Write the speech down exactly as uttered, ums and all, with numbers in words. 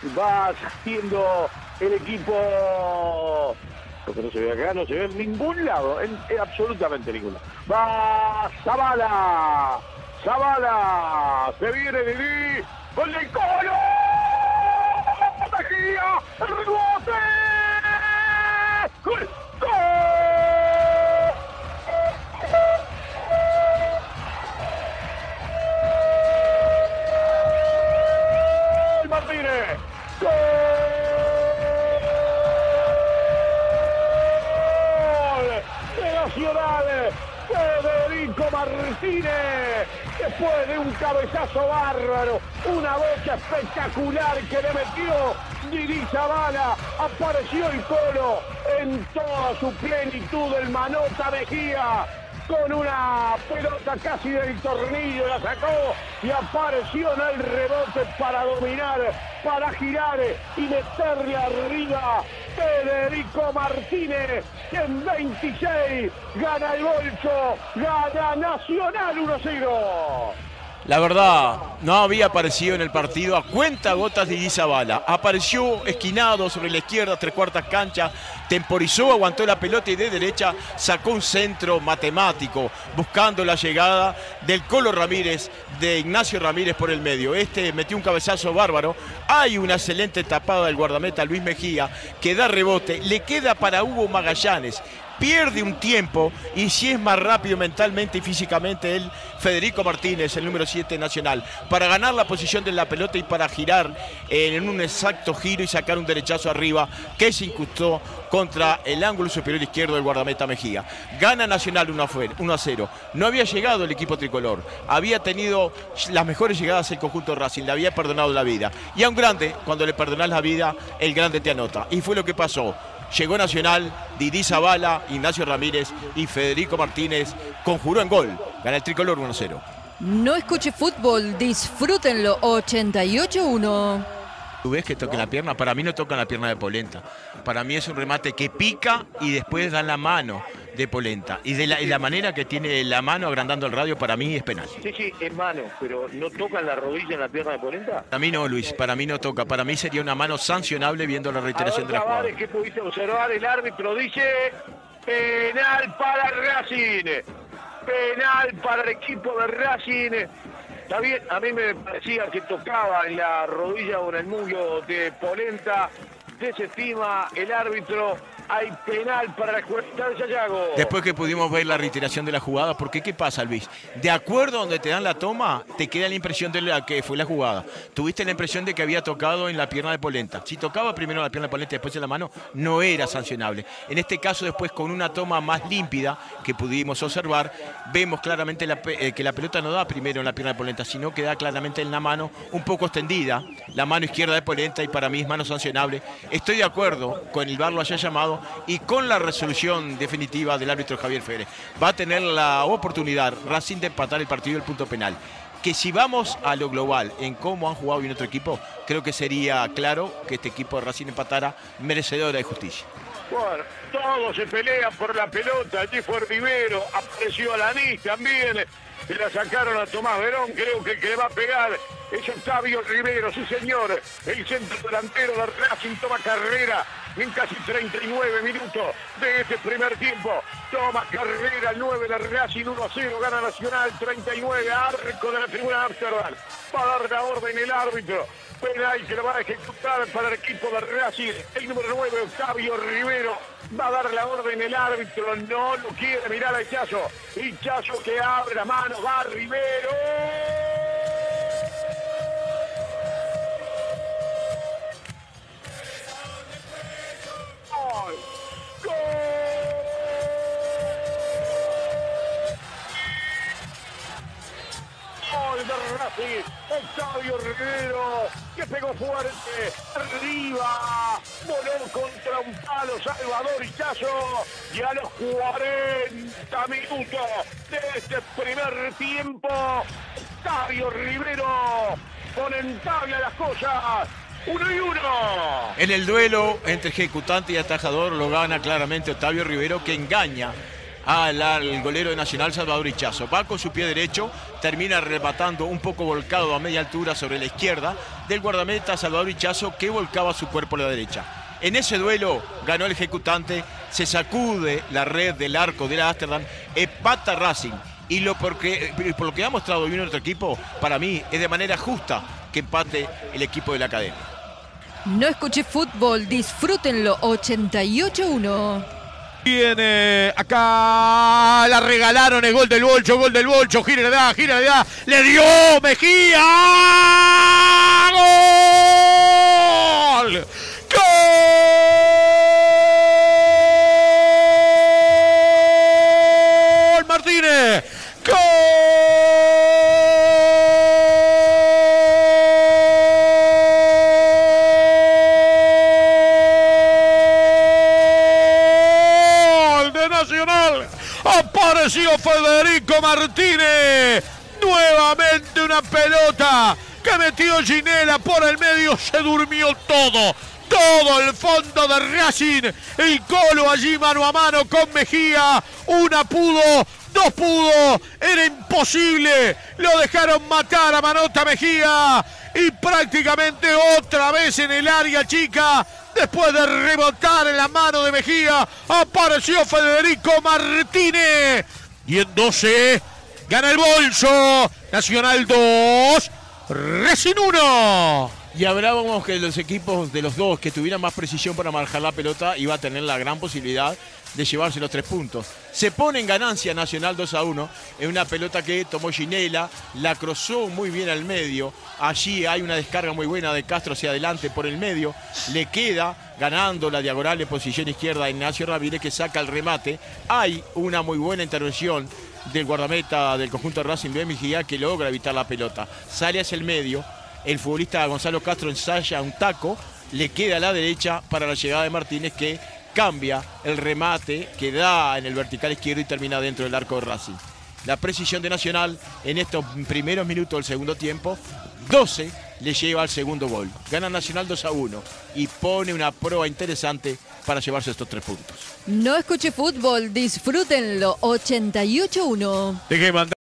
va haciendo el equipo. Lo que no se ve acá, no se ve en ningún lado, en, en absolutamente ningún lado. Va Zavala, Zavala, se viene Didi, gol del Colo, Mejía, el rebote, gol, gol, Martínez, gol. Nacional, Federico Martínez, después de un cabezazo bárbaro, una bocha espectacular que le metió Didi Zavala, apareció el Colo en toda su plenitud, el Manota Mejía, con una pelota casi del tornillo, la sacó y apareció en el rebote para dominar, para girar y meterle arriba. Federico Martínez, que en veintiséis gana el bolso, gana Nacional uno a cero. La verdad, no había aparecido en el partido a cuenta gotas de Didi Zavala. Apareció esquinado sobre la izquierda, tres cuartas cancha, temporizó, aguantó la pelota y de derecha sacó un centro matemático, buscando la llegada del Colo Ramírez, de Ignacio Ramírez por el medio. Este metió un cabezazo bárbaro. Hay una excelente tapada del guardameta Luis Mejía, que da rebote, le queda para Hugo Magallanes. Pierde un tiempo y si es más rápido mentalmente y físicamente el Federico Martínez, el número siete nacional, para ganar la posición de la pelota y para girar en un exacto giro y sacar un derechazo arriba que se incrustó contra el ángulo superior izquierdo del guardameta Mejía. Gana Nacional uno a cero. No había llegado el equipo tricolor, había tenido las mejores llegadas el conjunto Racing, le había perdonado la vida. Y a un grande, cuando le perdonás la vida, el grande te anota. Y fue lo que pasó. Llegó Nacional, Didi Zavala, Ignacio Ramírez y Federico Martínez conjuró en gol. Gana el tricolor uno a cero. No escuche fútbol, disfrútenlo. ochenta y ocho uno. Tú ves que toca la pierna, para mí no toca la pierna de Polenta. Para mí es un remate que pica y después da la mano de Polenta. Y de la, y la manera que tiene la mano agrandando el radio, para mí es penal. Sí, sí, es mano, pero ¿no toca en la rodilla en la pierna de Polenta? Para mí no, Luis, para mí no toca. Para mí sería una mano sancionable viendo la reiteración de la jugada. ¿Qué pudiste observar? El árbitro dice penal para Racing. Penal para el equipo de Racing. Está bien, a mí me parecía que tocaba en la rodilla o en el muslo de Polenta. Desestima el árbitro. Hay penal para el jugador de Sayago. Después que pudimos ver la reiteración de la jugada, porque ¿qué pasa, Luis? De acuerdo a donde te dan la toma, te queda la impresión de la que fue la jugada. Tuviste la impresión de que había tocado en la pierna de Polenta. Si tocaba primero la pierna de Polenta y después en la mano, no era sancionable. En este caso, después con una toma más límpida que pudimos observar, vemos claramente la, eh, que la pelota no da primero en la pierna de Polenta, sino que da claramente en la mano un poco extendida, la mano izquierda de Polenta, y para mí es mano sancionable. Estoy de acuerdo con el V A R lo haya llamado y con la resolución definitiva del árbitro Javier Férez. Va a tener la oportunidad Racing de empatar el partido del punto penal. Que si vamos a lo global en cómo han jugado bien otro equipo, creo que sería claro que este equipo de Racing empatara, merecedora de justicia. Bueno, todos se pelean por la pelota. Allí fue Rivero, apareció Alanis también. Se la sacaron a Tomás Verón, creo que el que le va a pegar es Octavio Rivero, sí señor. El centro delantero de Racing toma carrera en casi treinta y nueve minutos de este primer tiempo. Toma carrera el nueve de Racing, uno a cero, gana Nacional, treinta y nueve, arco de la tribuna de Amsterdam. Va a dar la orden el árbitro. Penal que lo va a ejecutar para el equipo de Racing. El número nueve, Octavio Rivero. Va a dar la orden el árbitro. No lo quiere mirar a Hichazo. Hichazo que abre la mano. Va Rivero. ¡Gol! ¡Gol! ¡Gol de Racing! Octavio Rivero, que pegó fuerte, arriba, voló contra un palo Salvador Hichazo, y a los cuarenta minutos de este primer tiempo, Octavio Rivero pone en tabla las cosas. Uno y uno. En el duelo entre ejecutante y atajador lo gana claramente Octavio Rivero, que engaña al, al golero de Nacional, Salvador Ichazo. Va con su pie derecho, termina rematando un poco volcado a media altura sobre la izquierda del guardameta Salvador Ichazo, que volcaba su cuerpo a la derecha. En ese duelo ganó el ejecutante, se sacude la red del arco de la Ámsterdam, empata Racing. Y lo porque, por lo que ha mostrado hoy nuestro equipo, para mí es de manera justa que empate el equipo de la Academia. No escuché fútbol, disfrútenlo. ochenta y ocho uno. Viene acá, la regalaron, el gol del Bolcho, gol del Bolcho, gira le da, gira le da, le dio Mejía. ¡Gol! ¡Gol! Martínez. ¡Gol! De Nacional. Apareció Federico Martínez. Nuevamente una pelota que metió Ginela por el medio. Se durmió todo. Todo el fondo de Racing. El Colo allí mano a mano con Mejía. Una pudo, dos pudo. Era imposible. Lo dejaron matar a Manota Mejía. Y prácticamente otra vez en el área chica. Después de rebotar en la mano de Mejía, apareció Federico Martínez. Y en doce gana el Bolso. Nacional dos, Racing uno. Y hablábamos que los equipos de los dos que tuvieran más precisión para manejar la pelota iba a tener la gran posibilidad de llevarse los tres puntos. Se pone en ganancia Nacional dos a uno en una pelota que tomó Ginela, la cruzó muy bien al medio. Allí hay una descarga muy buena de Castro hacia adelante por el medio. Le queda ganando la diagonal de posición izquierda Ignacio Ramírez, que saca el remate. Hay una muy buena intervención del guardameta del conjunto de Racing, Luis Mejía, que logra evitar la pelota. Sale hacia el medio. El futbolista Gonzalo Castro ensaya un taco, le queda a la derecha para la llegada de Martínez, que cambia el remate que da en el vertical izquierdo y termina dentro del arco de Racing. La precisión de Nacional en estos primeros minutos del segundo tiempo, doce le lleva al segundo gol. Gana Nacional dos a uno y pone una prueba interesante para llevarse estos tres puntos. No escuché fútbol, disfrútenlo. ochenta y ocho uno. Deje mandar.